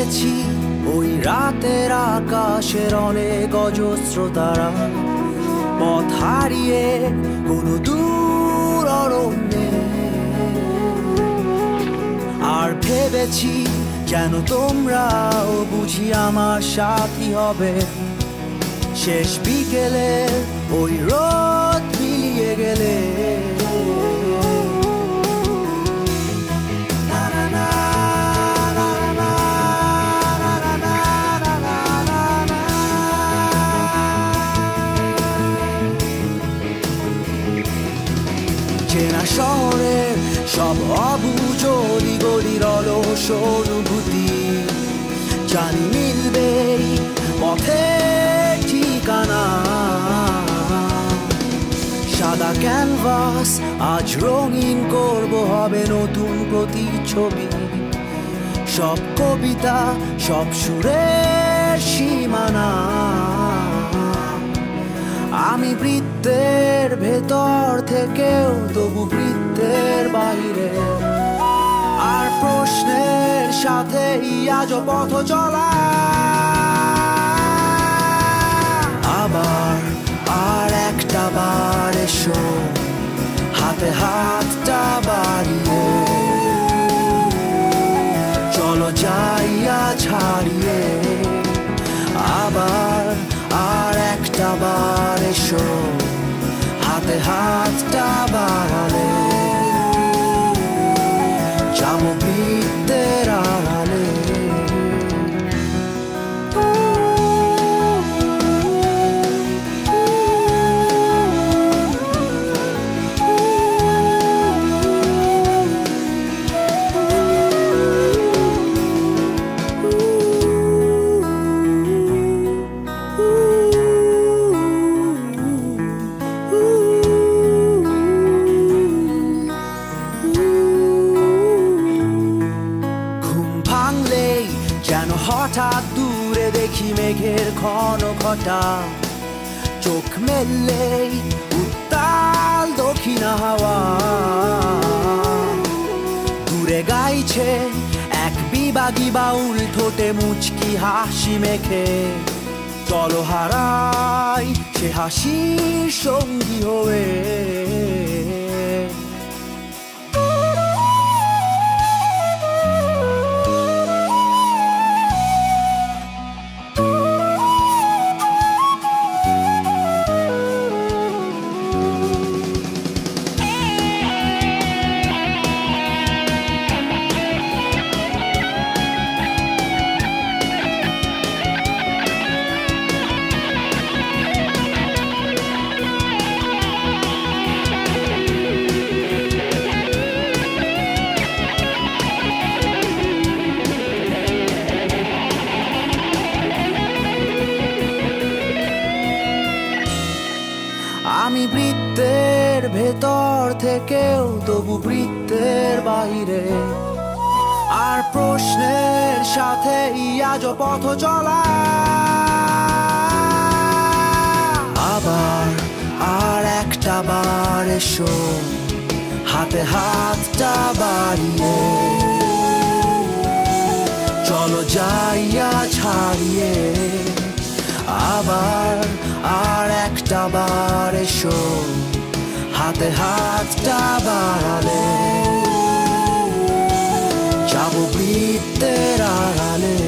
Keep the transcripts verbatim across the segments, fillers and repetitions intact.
ভেবেছি ওই রাতের আকাশের অনেক অজস্র তারা পথ হারিয়ে কোনো দূর অরণ্যে, আর ভেবেছি যেন তোমরাও বুঝি আমার সাথী হবে শেষ বিকেলে ওই রোদ মিলিয়ে গেলে। চেনা শহরের সব অবুঝ গলির অলস অনুভূতি জানি মিলবে পথের ঠিকানা। সাদা ক্যানভাস আজ রঙিন করব হবে নতুন প্রতিচ্ছবি, সব কবিতা সব সুরের সীমানা। আমি বৃত্তের ভেতর থেকেও তবু বৃত্তের বাইরে, আর প্রশ্নের সাথেই আজ পথ চলা। আবার আর একটা বার এসো হাতে হাতটা বাড়িয়ে, চলো যাইয়া ছাড়িয়ে। আবার আর একটা বার এসো হাতে হাতটা বাড়ালে, যাবো বৃত্তের আড়ালে। যেন হঠাৎ দূরে দেখি মেঘের ঘন ঘটা, চোখ মেললেই উত্তাল দক্ষিণা হাওয়া। দূরে গাইছে এক বিবাগী বাউল ঠোঁটে মুচকি হাসি মেখে, চলো হারাই সে হাসির সঙ্গী হয়ে। আমি বৃত্তের ভেতর থেকেও তবু বৃত্তের বাইরে, আর প্রশ্নের সাথেই আজ পথ চলা। আবার আর একটা বার এসো হাতে হাতটা বাড়িয়ে, চলো যাইয়া ছাড়িয়ে। আবার আর একটা বার এসো হাতে হাতটা বাড়ালে, যাবো বৃত্তের আড়ালে।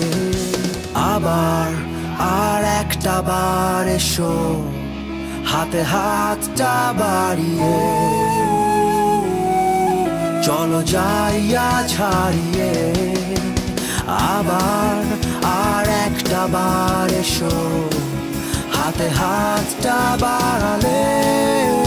আবার আর একটা বার এসো হাতে হাতটা বাড়িয়ে, চলো যাইয়া ছাড়িয়ে। আবার আর একটা বার এসো হাতে হাতটা বাড়ালে।